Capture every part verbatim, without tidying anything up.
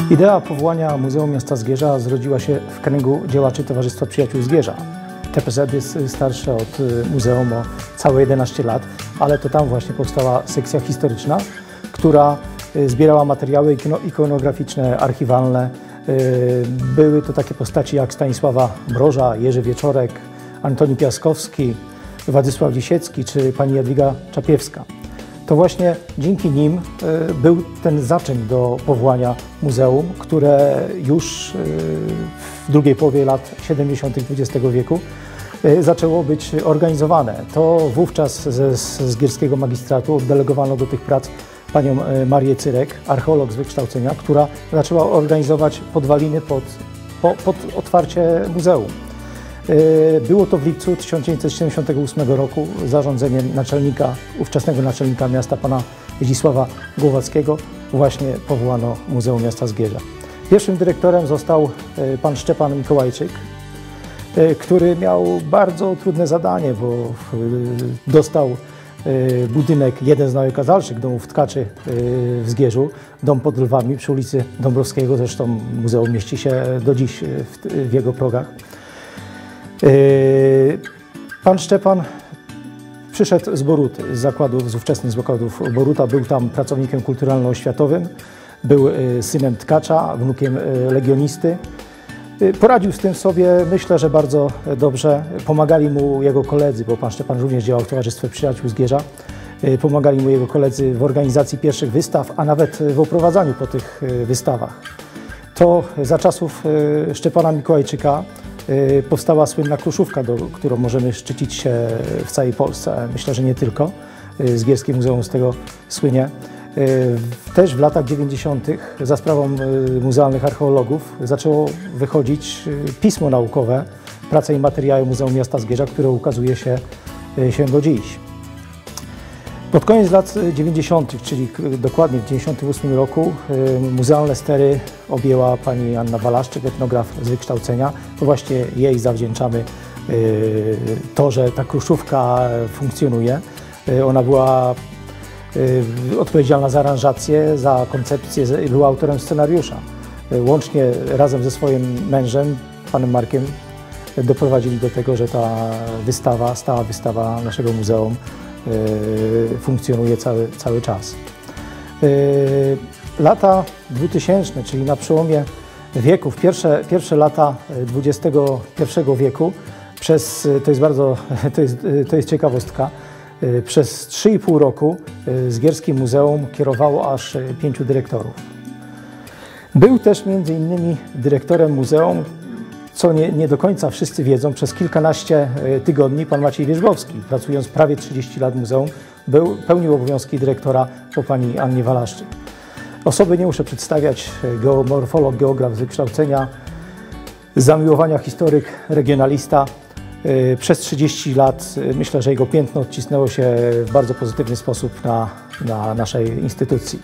Idea powołania Muzeum Miasta Zgierza zrodziła się w kręgu działaczy Towarzystwa Przyjaciół Zgierza. T P Z jest starsze od muzeum o całe jedenaście lat, ale to tam właśnie powstała sekcja historyczna, która zbierała materiały ikonograficzne, archiwalne. Były to takie postaci jak Stanisława Mroża, Jerzy Wieczorek, Antoni Piaskowski, Władysław Lisiecki czy pani Jadwiga Czapiewska. To właśnie dzięki nim był ten zaczyn do powołania muzeum, które już w drugiej połowie lat siedemdziesiątych dwudziestego wieku zaczęło być organizowane. To wówczas ze zgierskiego magistratu oddelegowano do tych prac panią Marię Cyrek, archeolog z wykształcenia, która zaczęła organizować podwaliny pod, po, pod otwarcie muzeum. Było to w lipcu tysiąc dziewięćset siedemdziesiątego ósmego roku zarządzeniem naczelnika, ówczesnego naczelnika miasta, pana Zdzisława Głowackiego, właśnie powołano Muzeum Miasta Zgierza. Pierwszym dyrektorem został pan Szczepan Mikołajczyk, który miał bardzo trudne zadanie, bo dostał budynek, jeden z najokazalszych domów tkaczy w Zgierzu, dom pod Lwami przy ulicy Dąbrowskiego, zresztą muzeum mieści się do dziś w, w jego progach. Pan Szczepan przyszedł z Boruty, z zakładów, z ówczesnych zakładów Boruta, był tam pracownikiem kulturalno-oświatowym, był synem tkacza, wnukiem legionisty. Poradził z tym sobie, myślę, że bardzo dobrze. Pomagali mu jego koledzy, bo pan Szczepan również działał w Towarzystwie Przyjaciół Zgierza. Pomagali mu jego koledzy w organizacji pierwszych wystaw, a nawet w oprowadzaniu po tych wystawach. To za czasów Szczepana Mikołajczyka powstała słynna Kruszówka, do, którą możemy szczycić się w całej Polsce. Myślę, że nie tylko. Zgierskie Muzeum z tego słynie. Też w latach dziewięćdziesiątych za sprawą muzealnych archeologów zaczęło wychodzić pismo naukowe, prace i materiały Muzeum Miasta Zgierza, które ukazuje się, się do dziś. Pod koniec lat dziewięćdziesiątych, czyli dokładnie w dziewięćdziesiątym ósmym roku, muzealne stery objęła pani Anna Walaszczyk, etnograf z wykształcenia. To właśnie jej zawdzięczamy to, że ta Kruszówka funkcjonuje. Ona była odpowiedzialna za aranżację, za koncepcję, była autorem scenariusza. Łącznie razem ze swoim mężem, panem Markiem, doprowadzili do tego, że ta wystawa, stała wystawa naszego muzeum funkcjonuje cały, cały czas. Lata dwutysięczne, czyli na przełomie wieków, pierwsze, pierwsze lata dwudziestego pierwszego wieku, przez, to jest bardzo, to jest, to jest ciekawostka, przez trzy i pół roku Zgierskim Muzeum kierowało aż pięciu dyrektorów. Był też między innymi dyrektorem muzeum, co nie, nie do końca wszyscy wiedzą, przez kilkanaście tygodni pan Maciej Wierzbowski, pracując prawie trzydzieści lat w muzeum, był, pełnił obowiązki dyrektora po pani Annie Walaszczyk. Osoby nie muszę przedstawiać, geomorfolog, geograf z wykształcenia, z zamiłowania historyk, regionalista. Przez trzydzieści lat myślę, że jego piętno odcisnęło się w bardzo pozytywny sposób na, na naszej instytucji.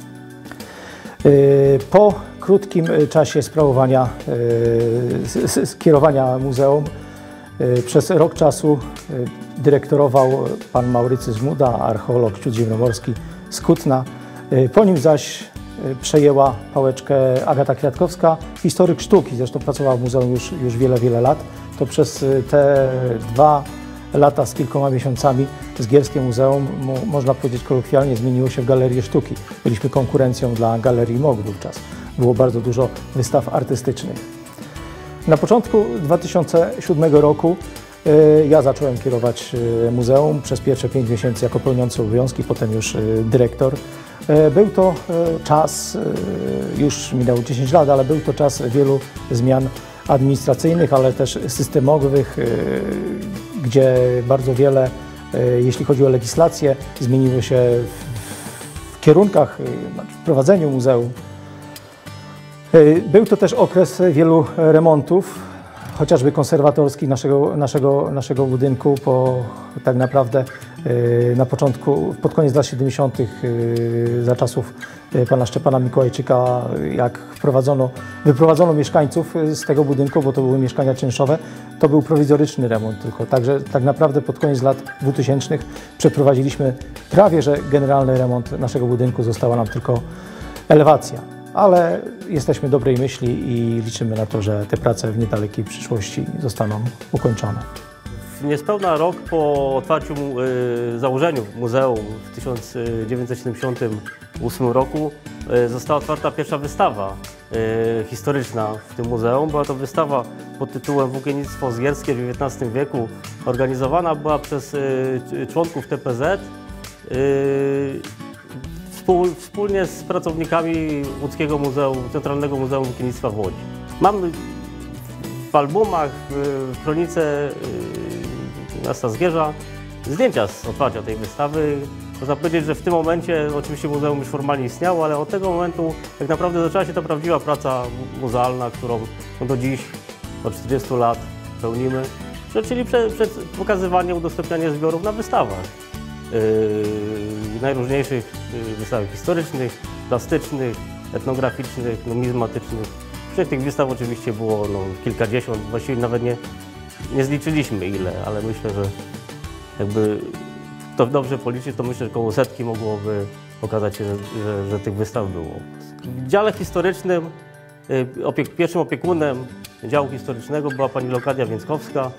Po krótkim czasie sprawowania, kierowania muzeum przez rok czasu dyrektorował pan Maurycy Żmuda, archeolog śródziemnomorski z Kutna. Po nim zaś przejęła pałeczkę Agata Kwiatkowska, historyk sztuki, zresztą pracowała w muzeum już, już wiele, wiele lat. To przez te dwa lata z kilkoma miesiącami Zgierskie Muzeum, można powiedzieć kolokwialnie, zmieniło się w galerię sztuki. Byliśmy konkurencją dla Galerii M O G wówczas. Było bardzo dużo wystaw artystycznych. Na początku dwa tysiące siódmego roku ja zacząłem kierować muzeum przez pierwsze pięć miesięcy jako pełniący obowiązki, potem już dyrektor. Był to czas, już minęło dziesięć lat, ale był to czas wielu zmian administracyjnych, ale też systemowych, gdzie bardzo wiele, jeśli chodzi o legislację, zmieniło się w kierunkach, w prowadzeniu muzeum. Był to też okres wielu remontów, chociażby konserwatorski naszego, naszego, naszego budynku, bo tak naprawdę na początku, pod koniec lat siedemdziesiątych za czasów pana Szczepana Mikołajczyka, jak wprowadzono, wyprowadzono mieszkańców z tego budynku, bo to były mieszkania czynszowe, to był prowizoryczny remont tylko. Także tak naprawdę pod koniec lat dwutysięcznych przeprowadziliśmy prawie że generalny remont naszego budynku, została nam tylko elewacja. ale jesteśmy dobrej myśli i liczymy na to, że te prace w niedalekiej przyszłości zostaną ukończone. Niespełna rok po otwarciu, y, założeniu muzeum w tysiąc dziewięćset siedemdziesiątym ósmym roku y, została otwarta pierwsza wystawa y, historyczna w tym muzeum. Była to wystawa pod tytułem Włókiennictwo zgierskie w dziewiętnastym wieku. Organizowana była przez y, członków T P Z y, współ, wspólnie z pracownikami Łódzkiego Muzeum, Centralnego Muzeum Włókiennictwa w Łodzi. Mamy w albumach, w kronice miasta Zgierza zdjęcia z otwarcia tej wystawy. Można powiedzieć, że w tym momencie oczywiście muzeum już formalnie istniało, ale od tego momentu tak naprawdę zaczęła się ta prawdziwa praca muzealna, którą do dziś, od czterdziestu lat pełnimy, czyli prze, prze, pokazywanie, udostępnianie zbiorów na wystawach. Yy, najróżniejszych wystawach historycznych, plastycznych, etnograficznych, numizmatycznych. Wśród tych wystaw oczywiście było no, kilkadziesiąt, właściwie nawet nie, nie zliczyliśmy ile, ale myślę, że jakby to dobrze policzyć, to myślę, że około setki mogłoby okazać się, że, że, że tych wystaw było. W dziale historycznym opiek, pierwszym opiekunem działu historycznego była pani Leokadia Więckowska.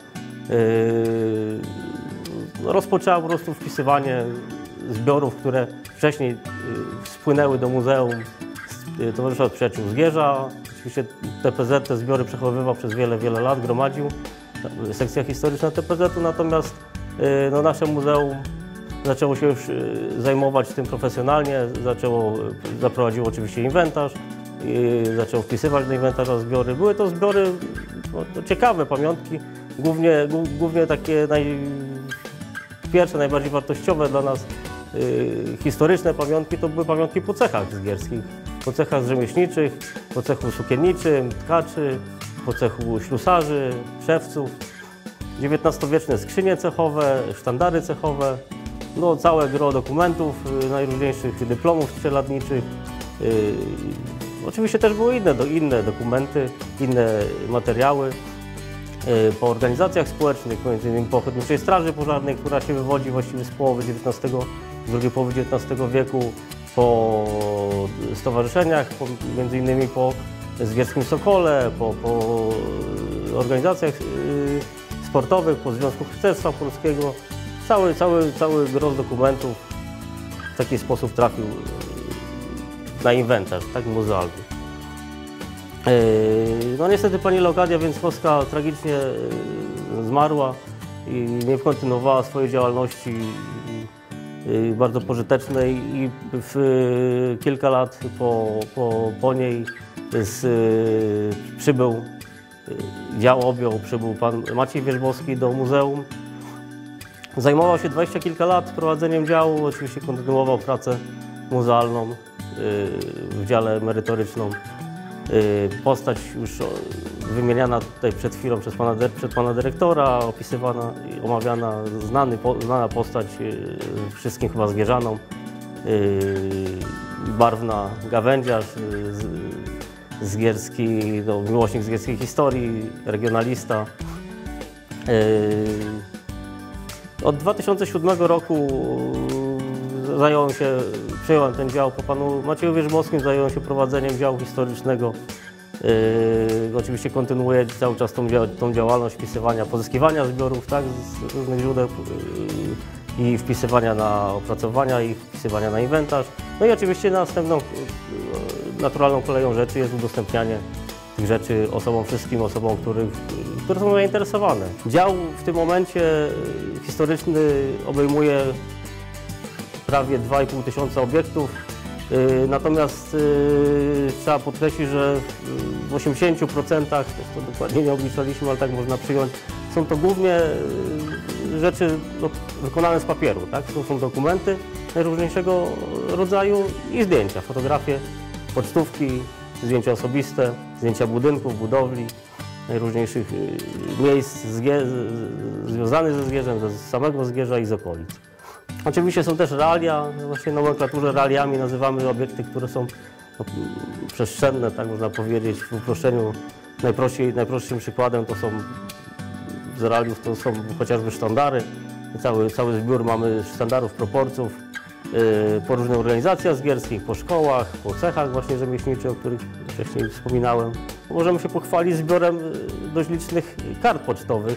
Yy, rozpoczęła po prostu wpisywanie zbiorów, które wcześniej yy, spłynęły do muzeum z Towarzystwa Przyjaciół Zgierza. Oczywiście T P Z te zbiory przechowywał przez wiele, wiele lat, gromadził. Sekcja historyczna T P Z-u, natomiast yy, no, nasze muzeum zaczęło się już zajmować tym profesjonalnie, zaczęło, zaprowadziło oczywiście inwentarz, yy, zaczęło wpisywać do inwentarza zbiory. Były to zbiory no, ciekawe, pamiątki, głównie, głównie takie naj, pierwsze, najbardziej wartościowe dla nas yy, historyczne pamiątki to były pamiątki po cechach zgierskich, po cechach rzemieślniczych, po cechu sukienniczym, tkaczy, po cechu ślusarzy, szewców, dziewiętnastowieczne skrzynie cechowe, sztandary cechowe, no, całe gro dokumentów, yy, najróżniejszych dyplomów strzeladniczych. Yy, oczywiście też były inne, do, inne dokumenty, inne materiały. Yy, po organizacjach społecznych, między innymi po Ochotniczej Straży Pożarnej, która się wywodzi właściwie z połowy dziewiętnastego, z drugiej połowy dziewiętnastego wieku, po stowarzyszeniach, po, między innymi po Zgierskim Sokole, po, po organizacjach yy, sportowych, po Związku Harcerstwa Polskiego. Cały, cały, cały gros dokumentów w taki sposób trafił na inwentarz, tak, muzealny. No niestety pani Leokadia Więckowska tragicznie zmarła i nie kontynuowała swojej działalności bardzo pożytecznej i w kilka lat po, po, po niej z, przybył, dział objął, przybył pan Maciej Wierzbowski do muzeum. Zajmował się dwadzieścia kilka lat prowadzeniem działu, oczywiście kontynuował pracę muzealną w dziale merytoryczną. Postać już wymieniana tutaj przed chwilą przez pana, przed pana dyrektora, opisywana, omawiana, znany, znana postać wszystkim chyba zgierzanom. Barwna gawędziarz, zgierski, no, miłośnik zgierskiej historii, regionalista. Od dwa tysiące siódmego roku zająłem się, przejąłem ten dział po panu Macieju Wierzbowskim, zająłem się prowadzeniem działu historycznego. Yy, oczywiście kontynuuję cały czas tą, tą działalność wpisywania, pozyskiwania zbiorów, tak, z różnych źródeł yy, i wpisywania na opracowania i wpisywania na inwentarz. No i oczywiście następną yy, naturalną koleją rzeczy jest udostępnianie tych rzeczy osobom, wszystkim osobom, których, które są zainteresowane. Dział w tym momencie historyczny obejmuje prawie dwa i pół tysiąca obiektów, natomiast trzeba podkreślić, że w osiemdziesięciu procentach, to dokładnie nie obliczaliśmy, ale tak można przyjąć, są to głównie rzeczy no, wykonane z papieru, tak? To są dokumenty najróżniejszego rodzaju i zdjęcia, fotografie, pocztówki, zdjęcia osobiste, zdjęcia budynków, budowli, najróżniejszych miejsc związanych ze Zgierzem, z samego Zgierza i z okolic. Oczywiście są też realia, właśnie w nomenklaturze realiami nazywamy obiekty, które są no, przestrzenne, tak można powiedzieć, w uproszczeniu. Najprościej, najprostszym przykładem to są z realiów to są chociażby sztandary. Cały, cały zbiór mamy sztandarów, proporców, po różnych organizacjach zgierskich, po szkołach, po cechach właśnie rzemieślniczych, o których wcześniej wspominałem. Możemy się pochwalić zbiorem dość licznych kart pocztowych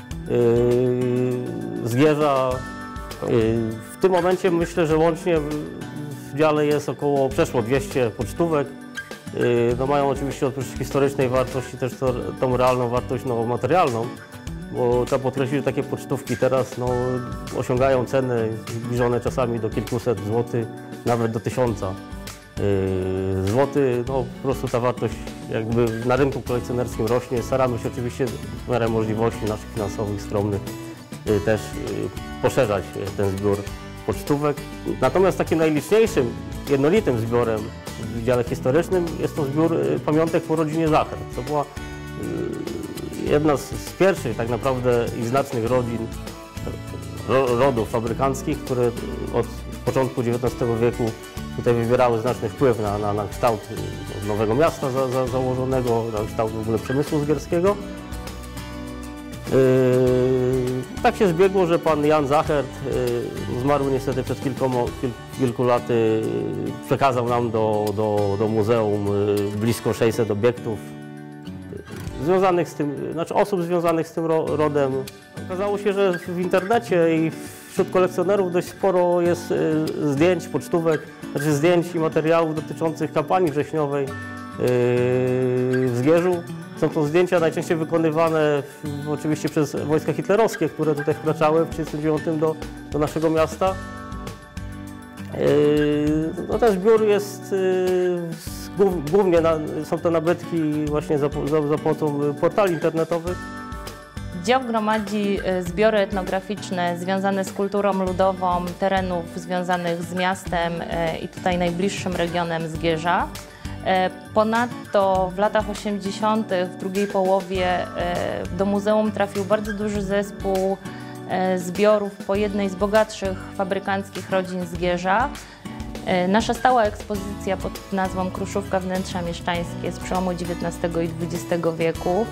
Zgierza. W tym momencie myślę, że łącznie w dziale jest około przeszło dwieście pocztówek. No mają oczywiście oprócz historycznej wartości też to, tą realną wartość no, materialną, bo trzeba podkreślić, że takie pocztówki teraz no, osiągają ceny zbliżone czasami do kilkuset złotych, nawet do tysiąca yy, złotych. No, po prostu ta wartość jakby na rynku kolekcjonerskim rośnie. Staramy się oczywiście w miarę możliwości naszych finansowych, skromnych yy, też yy, poszerzać ten zbiór pocztówek. Natomiast takim najliczniejszym, jednolitym zbiorem w dziale historycznym jest to zbiór pamiątek po rodzinie Zachert. To była jedna z pierwszych tak naprawdę i znacznych rodzin, rodów fabrykanckich, które od początku dziewiętnastego wieku tutaj wywierały znaczny wpływ na, na, na kształt nowego miasta za, za, założonego, na kształt w ogóle przemysłu zgierskiego. Yy, tak się zbiegło, że pan Jan Zachert yy, zmarł niestety przed kilkoma, kil, kilku laty, yy, przekazał nam do, do, do muzeum yy, blisko sześćset obiektów yy, związanych z tym, znaczy osób związanych z tym ro, rodem. Okazało się, że w internecie i wśród kolekcjonerów dość sporo jest yy, zdjęć, pocztówek, znaczy zdjęć i materiałów dotyczących kampanii wrześniowej yy, w Zgierzu. Są to zdjęcia najczęściej wykonywane w, oczywiście przez wojska hitlerowskie, które tutaj wkraczały w tysiąc dziewięćset trzydziestym dziewiątym do, do naszego miasta. Yy, no, ten zbiór jest yy, głównie na, są to nabytki właśnie za, za, za pomocą portali internetowych. Dział gromadzi zbiory etnograficzne związane z kulturą ludową terenów związanych z miastem i tutaj najbliższym regionem Zgierza. Ponadto w latach osiemdziesiątych, w drugiej połowie do muzeum trafił bardzo duży zespół zbiorów po jednej z bogatszych fabrykanckich rodzin Zgierza. Nasza stała ekspozycja pod nazwą Kruszówka Wnętrza Mieszczańskie z przełomu dziewiętnastego i dwudziestego wieku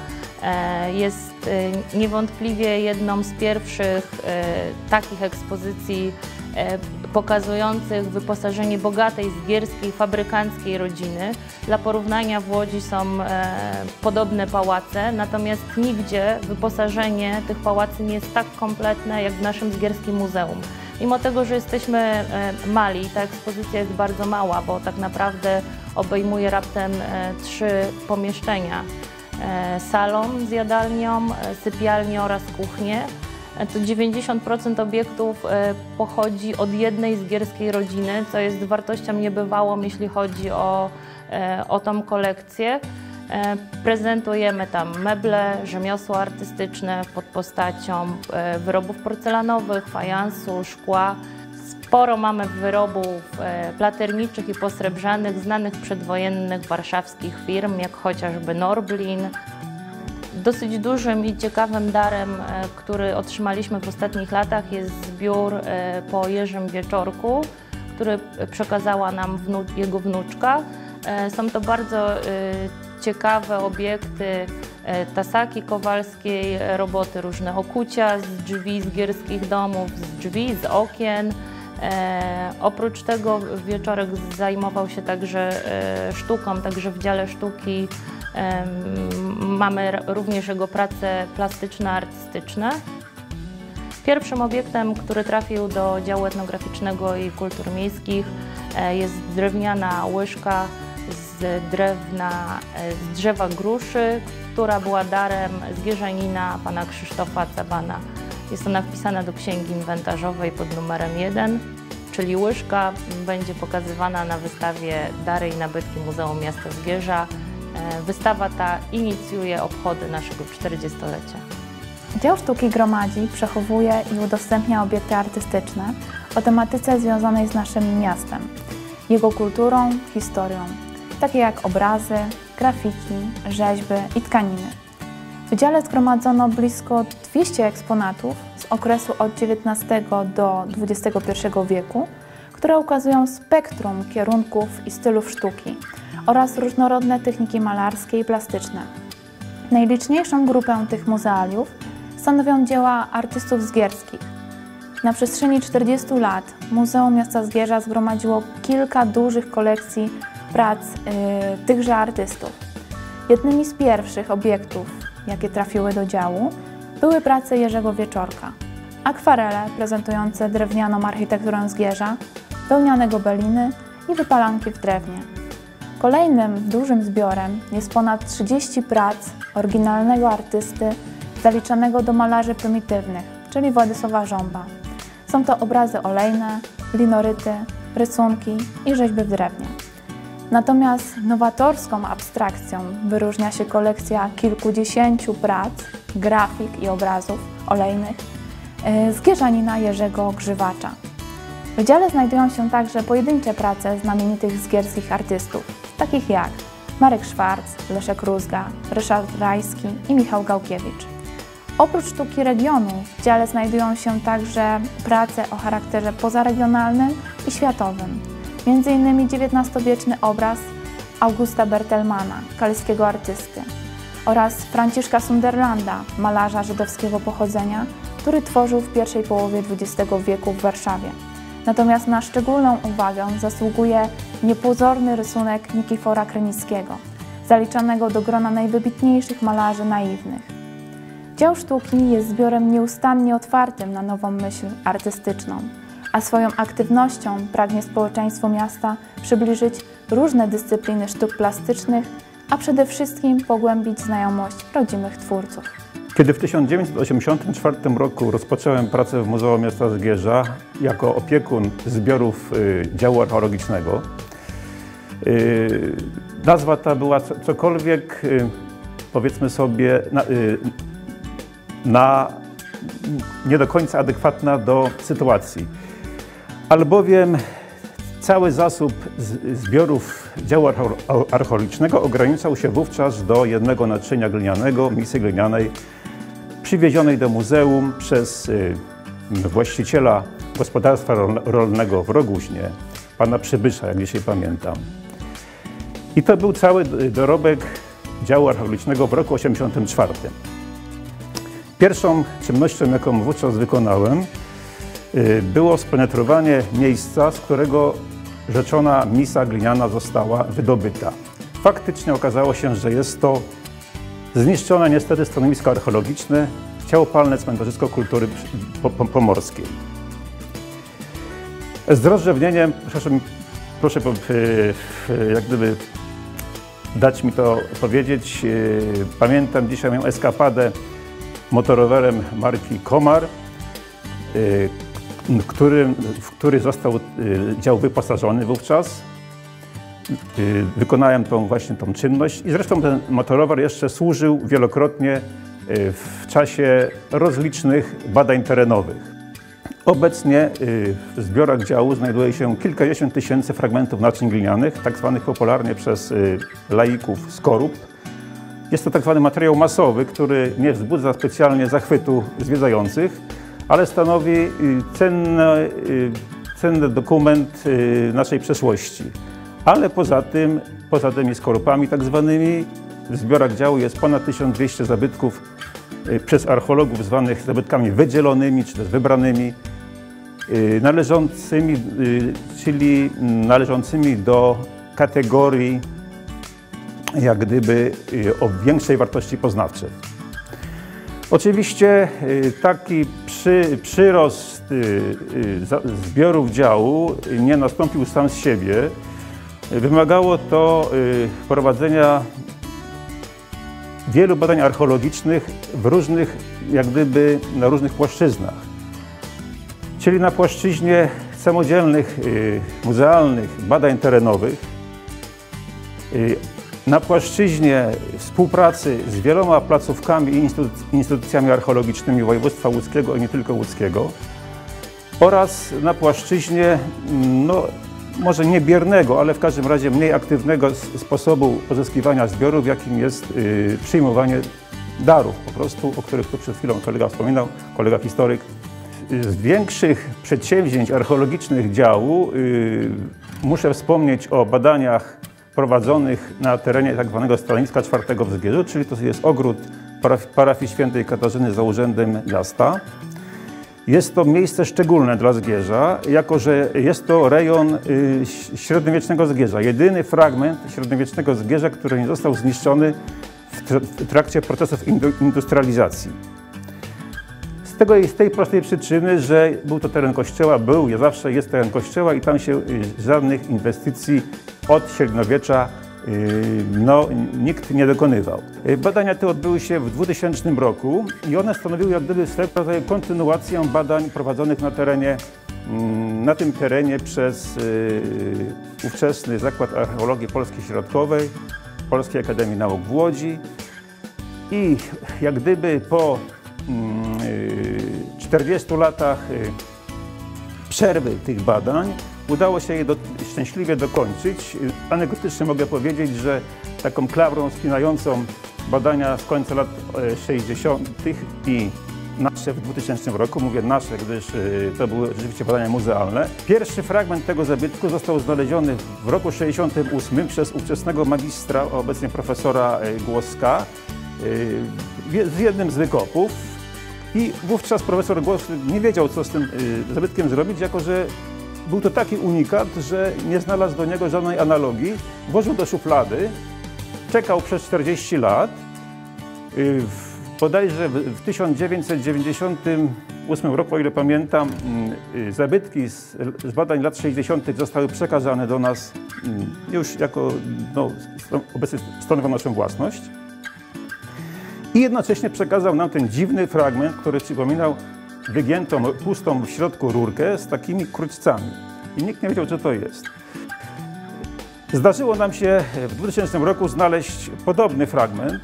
jest niewątpliwie jedną z pierwszych takich ekspozycji pokazujących wyposażenie bogatej zgierskiej, fabrykanckiej rodziny. Dla porównania w Łodzi są podobne pałace, natomiast nigdzie wyposażenie tych pałacy nie jest tak kompletne jak w naszym Zgierskim Muzeum. Mimo tego, że jesteśmy mali, ta ekspozycja jest bardzo mała, bo tak naprawdę obejmuje raptem trzy pomieszczenia. Salon z jadalnią, sypialnię oraz kuchnię. To dziewięćdziesiąt procent obiektów pochodzi od jednej zgierskiej rodziny, co jest wartością niebywałą, jeśli chodzi o, o tą kolekcję. Prezentujemy tam meble, rzemiosła artystyczne pod postacią wyrobów porcelanowych, fajansu, szkła. Sporo mamy wyrobów platyrniczych i posrebrzanych znanych przedwojennych warszawskich firm, jak chociażby Norblin. Dosyć dużym i ciekawym darem, który otrzymaliśmy w ostatnich latach, jest zbiór po Jerzym Wieczorku, który przekazała nam wnu jego wnuczka. Są to bardzo ciekawe obiekty tasaki kowalskiej, roboty różne okucia z drzwi zgierskich domów, z drzwi, z okien. E, oprócz tego Wieczorek zajmował się także e, sztuką, także w dziale sztuki e, mamy również jego prace plastyczne, artystyczne. Pierwszym obiektem, który trafił do działu etnograficznego i kultur miejskich e, jest drewniana łyżka z, drewna, e, z drzewa gruszy, która była darem zgierzanina pana Krzysztofa Cabana. Jest ona wpisana do księgi inwentarzowej pod numerem jeden, czyli łyżka będzie pokazywana na wystawie Dary i nabytki Muzeum Miasta Zgierza. Wystawa ta inicjuje obchody naszego czterdziestolecia. Dział sztuki gromadzi, przechowuje i udostępnia obiekty artystyczne o tematyce związanej z naszym miastem, jego kulturą, historią, takie jak obrazy, grafiki, rzeźby i tkaniny. W dziale zgromadzono blisko dwieście eksponatów z okresu od dziewiętnastego do dwudziestego pierwszego wieku, które ukazują spektrum kierunków i stylów sztuki oraz różnorodne techniki malarskie i plastyczne. Najliczniejszą grupę tych muzealiów stanowią dzieła artystów zgierskich. Na przestrzeni czterdziestu lat Muzeum Miasta Zgierza zgromadziło kilka dużych kolekcji prac yy, tychże artystów. Jednymi z pierwszych obiektów, jakie trafiły do działu, były prace Jerzego Wieczorka. Akwarele prezentujące drewnianą architekturę Zgierza, wełniane gobeliny i wypalanki w drewnie. Kolejnym dużym zbiorem jest ponad trzydzieści prac oryginalnego artysty zaliczanego do malarzy prymitywnych, czyli Władysława Żąba. Są to obrazy olejne, linoryty, rysunki i rzeźby w drewnie. Natomiast nowatorską abstrakcją wyróżnia się kolekcja kilkudziesięciu prac, grafik i obrazów olejnych zgierzanina Jerzego Grzywacza. W dziale znajdują się także pojedyncze prace znamienitych zgierskich artystów, takich jak Marek Szwarc, Leszek Rózga, Ryszard Rajski i Michał Gałkiewicz. Oprócz sztuki regionu w dziale znajdują się także prace o charakterze pozaregionalnym i światowym, między innymi dziewiętnastowieczny obraz Augusta Bertelmana, kaliskiego artysty, oraz Franciszka Sunderlanda, malarza żydowskiego pochodzenia, który tworzył w pierwszej połowie dwudziestego wieku w Warszawie. Natomiast na szczególną uwagę zasługuje niepozorny rysunek Nikifora Krynickiego, zaliczanego do grona najwybitniejszych malarzy naiwnych. Dział sztuki jest zbiorem nieustannie otwartym na nową myśl artystyczną, a swoją aktywnością pragnie społeczeństwu miasta przybliżyć różne dyscypliny sztuk plastycznych, a przede wszystkim pogłębić znajomość rodzimych twórców. Kiedy w tysiąc dziewięćset osiemdziesiątym czwartym roku rozpocząłem pracę w Muzeum Miasta Zgierza jako opiekun zbiorów y, działu archeologicznego, y, nazwa ta była cokolwiek, y, powiedzmy sobie, na, y, na nie do końca adekwatna do sytuacji. Albowiem cały zasób zbiorów działu archeologicznego ograniczał się wówczas do jednego naczynia glinianego, misy glinianej, przywiezionej do muzeum przez y, właściciela gospodarstwa rolnego w Roguźnie, pana Przybysza, jak dzisiaj pamiętam. I to był cały dorobek działu archeologicznego w roku osiemdziesiątym czwartym. Pierwszą czynnością, jaką wówczas wykonałem, y, było spenetrowanie miejsca, z którego rzeczona misa gliniana została wydobyta. Faktycznie okazało się, że jest to zniszczone niestety stanowisko archeologiczne, ciało palne Cmentarzysko Kultury Pomorskiej. Z rozdrzewnieniem, proszę, proszę jak gdyby dać mi to powiedzieć, pamiętam dzisiaj moją eskapadę motorowerem marki Komar, którym, w który został dział wyposażony wówczas. Wykonałem tą właśnie tą czynność i zresztą ten motorower jeszcze służył wielokrotnie w czasie rozlicznych badań terenowych. Obecnie w zbiorach działu znajduje się kilkadziesiąt tysięcy fragmentów naczyń glinianych, tak zwanych popularnie przez laików skorup. Jest to tak zwany materiał masowy, który nie wzbudza specjalnie zachwytu zwiedzających, ale stanowi cenny, cenny dokument naszej przeszłości. Ale poza tym, poza tymi skorupami tak zwanymi, w zbiorach działu jest ponad tysiąc dwieście zabytków przez archeologów zwanych zabytkami wydzielonymi, czy też wybranymi, należącymi, czyli należącymi do kategorii jak gdyby o większej wartości poznawczej. Oczywiście taki przy, przyrost zbiorów działu nie nastąpił sam z siebie. Wymagało to prowadzenia wielu badań archeologicznych w różnych, jak gdyby na różnych płaszczyznach. Czyli na płaszczyźnie samodzielnych, muzealnych badań terenowych, na płaszczyźnie współpracy z wieloma placówkami i instytucjami archeologicznymi województwa łódzkiego i nie tylko łódzkiego, oraz na płaszczyźnie, no, może nie biernego, ale w każdym razie mniej aktywnego sposobu pozyskiwania zbiorów, jakim jest y, przyjmowanie darów, po prostu, o których tu przed chwilą kolega wspominał, kolega historyk. Z większych przedsięwzięć archeologicznych działu y, muszę wspomnieć o badaniach prowadzonych na terenie tak zwanego Stanowiska czwartego w Zgierzu, czyli to jest ogród parafii świętej Katarzyny za urzędem miasta. Jest to miejsce szczególne dla Zgierza, jako że jest to rejon średniowiecznego Zgierza. Jedyny fragment średniowiecznego Zgierza, który nie został zniszczony w trakcie procesów industrializacji. Z tego i z tej prostej przyczyny, że był to teren kościoła, był, zawsze jest teren kościoła i tam się żadnych inwestycji od średniowiecza no, nikt nie dokonywał. Badania te odbyły się w dwutysięcznym roku i one stanowiły jak gdyby swego rodzaju kontynuację badań prowadzonych na terenie, na tym terenie przez ówczesny Zakład Archeologii Polskiej Środkowej, Polskiej Akademii Nauk w Łodzi i jak gdyby po czterdziestu latach przerwy tych badań udało się je do, szczęśliwie dokończyć. Anegdotycznie mogę powiedzieć, że taką klawrą spinającą badania z końca lat sześćdziesiątych i nasze w dwutysięcznym roku, mówię nasze, gdyż to były oczywiście badania muzealne. Pierwszy fragment tego zabytku został znaleziony w roku sześćdziesiątym ósmym przez ówczesnego magistra, obecnie profesora Głoska, z jednym z wykopów. I wówczas profesor Głoski nie wiedział, co z tym zabytkiem zrobić, jako że był to taki unikat, że nie znalazł do niego żadnej analogii. Włożył do szuflady, czekał przez czterdzieści lat. Bodajże w tysiąc dziewięćset dziewięćdziesiątym ósmym roku, o ile pamiętam, zabytki z badań lat sześćdziesiątych zostały przekazane do nas już jako, no, obecnie stanowią naszą własność. I jednocześnie przekazał nam ten dziwny fragment, który przypominał wygiętą, pustą w środku rurkę z takimi krućcami. I nikt nie wiedział, co to jest. Zdarzyło nam się w dwutysięcznym roku znaleźć podobny fragment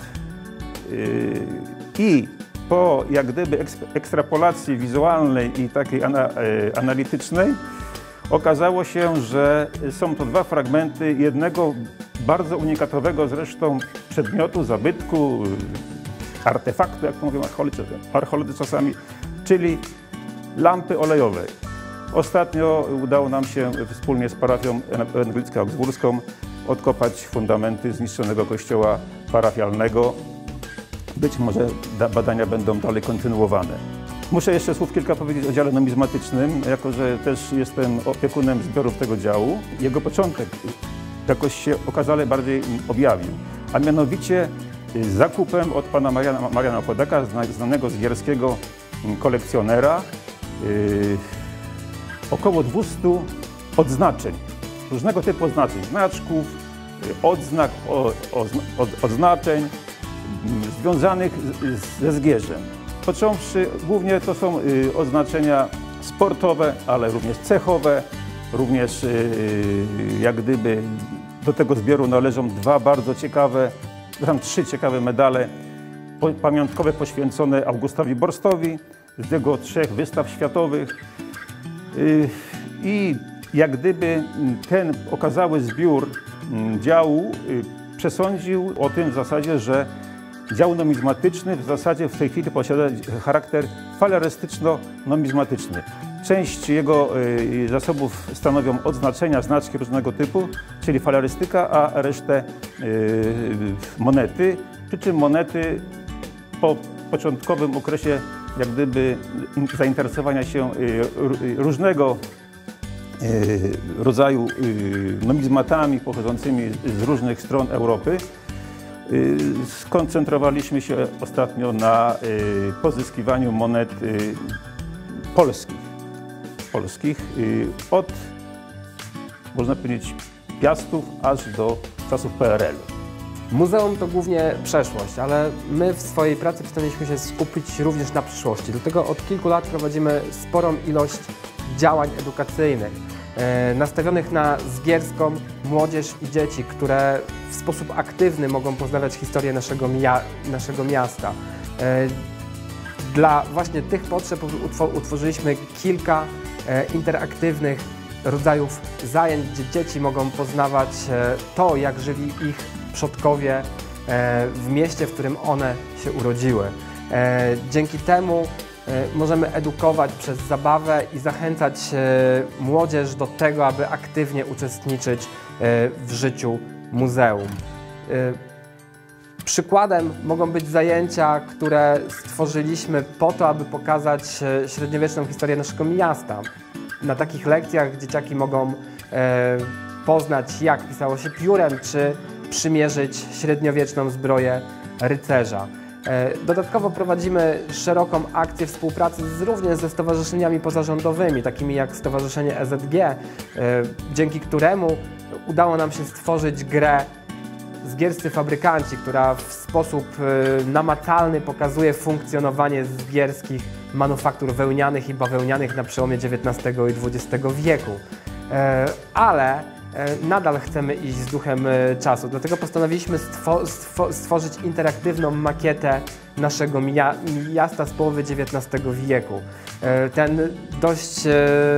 i po jak gdyby ekstrapolacji wizualnej i takiej ana, analitycznej okazało się, że są to dwa fragmenty jednego bardzo unikatowego zresztą przedmiotu, zabytku, artefaktu, jak to mówią archeolodzy, archeolodzy czasami, czyli lampy olejowej. Ostatnio udało nam się wspólnie z parafią ewangelicko-augsburską odkopać fundamenty zniszczonego kościoła parafialnego. Być może badania będą dalej kontynuowane. Muszę jeszcze słów kilka powiedzieć o dziale numizmatycznym, jako że też jestem opiekunem zbiorów tego działu. Jego początek jakoś się okazale bardziej objawił, a mianowicie zakupem od pana Mariana, Mariana Opodaka, znanego zgierskiego kolekcjonera, yy, około dwustu odznaczeń, różnego typu odznaczeń, znaczków, odznak, o, o, od, odznaczeń yy, związanych z, ze Zgierzem. Począwszy, głównie to są yy, oznaczenia sportowe, ale również cechowe, również yy, jak gdyby do tego zbioru należą dwa bardzo ciekawe, tam trzy ciekawe medale pamiątkowe poświęcone Augustowi Borstowi z jego trzech wystaw światowych. I jak gdyby ten okazały zbiór działu przesądził o tym w zasadzie, że dział numizmatyczny w zasadzie w tej chwili posiada charakter falerystyczno-numizmatyczny. Część jego zasobów stanowią odznaczenia, znaczki różnego typu, czyli falerystyka, a resztę monety. Przy czym monety po początkowym okresie jak gdyby zainteresowania się różnego rodzaju numizmatami pochodzącymi z różnych stron Europy, skoncentrowaliśmy się ostatnio na pozyskiwaniu monet polskich. polskich od, można powiedzieć, Piastów aż do czasów P R L-u. Muzeum to głównie przeszłość, ale my w swojej pracy postanowiliśmy się skupić również na przyszłości. Dlatego od kilku lat prowadzimy sporą ilość działań edukacyjnych e, nastawionych na zgierską młodzież i dzieci, które w sposób aktywny mogą poznawać historię naszego, mia naszego miasta. E, dla właśnie tych potrzeb utworzyliśmy kilka e, interaktywnych rodzajów zajęć, gdzie dzieci mogą poznawać e, to, jak żyli ich przodkowie w mieście, w którym one się urodziły. Dzięki temu możemy edukować przez zabawę i zachęcać młodzież do tego, aby aktywnie uczestniczyć w życiu muzeum. Przykładem mogą być zajęcia, które stworzyliśmy po to, aby pokazać średniowieczną historię naszego miasta. Na takich lekcjach dzieciaki mogą e, poznać, jak pisało się piórem, czy przymierzyć średniowieczną zbroję rycerza. E, dodatkowo prowadzimy szeroką akcję współpracy z, również ze stowarzyszeniami pozarządowymi, takimi jak Stowarzyszenie E Z G, e, dzięki któremu udało nam się stworzyć grę Zgierscy Fabrykanci, która w sposób y, namacalny pokazuje funkcjonowanie zgierskich manufaktur wełnianych i bawełnianych na przełomie dziewiętnastego i dwudziestego wieku. E, ale e, nadal chcemy iść z duchem e, czasu, dlatego postanowiliśmy stwo stwo stworzyć interaktywną makietę naszego mia miasta z połowy dziewiętnastego wieku. E, ten dość e,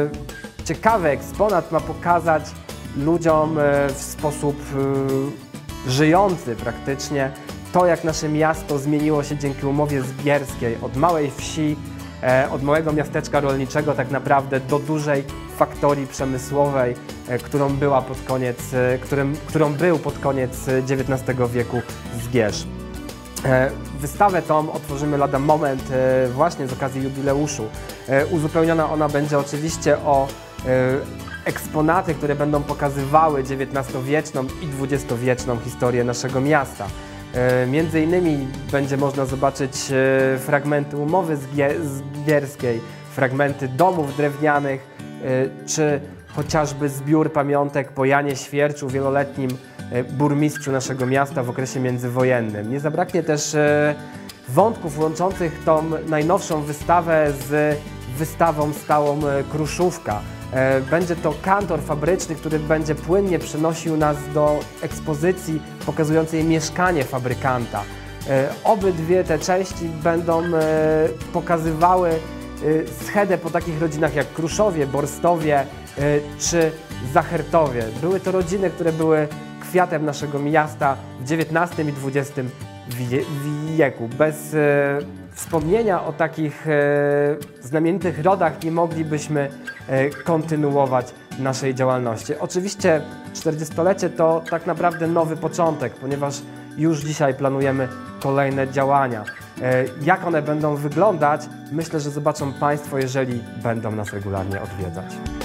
ciekawy eksponat ma pokazać ludziom e, w sposób e, żyjący praktycznie to, jak nasze miasto zmieniło się dzięki umowie zgierskiej od małej wsi, e, od małego miasteczka rolniczego tak naprawdę do dużej faktorii przemysłowej, e, którą była pod koniec, e, którym, którą był pod koniec dziewiętnastego wieku Zgierz. E, wystawę tą otworzymy lada moment e, właśnie z okazji jubileuszu. E, uzupełniona ona będzie oczywiście o e, eksponaty, które będą pokazywały dziewiętnastowieczną i dwudziestowieczną historię naszego miasta. E, między innymi będzie można zobaczyć e, fragmenty umowy zgierskiej, fragmenty domów drewnianych, e, czy chociażby zbiór pamiątek po Janie Świerczu, wieloletnim e, burmistrzu naszego miasta w okresie międzywojennym. Nie zabraknie też e, wątków łączących tą najnowszą wystawę z wystawą stałą e, Kruszówka. Będzie to kantor fabryczny, który będzie płynnie przynosił nas do ekspozycji pokazującej mieszkanie fabrykanta. Obydwie te części będą pokazywały schedę po takich rodzinach jak Kruszowie, Borstowie czy Zachertowie. Były to rodziny, które były kwiatem naszego miasta w dziewiętnastym i dwudziestym wieku. Bez e, wspomnienia o takich e, znamienitych rodach nie moglibyśmy e, kontynuować naszej działalności. Oczywiście czterdziestolecie to tak naprawdę nowy początek, ponieważ już dzisiaj planujemy kolejne działania. E, jak one będą wyglądać, myślę, że zobaczą Państwo, jeżeli będą nas regularnie odwiedzać.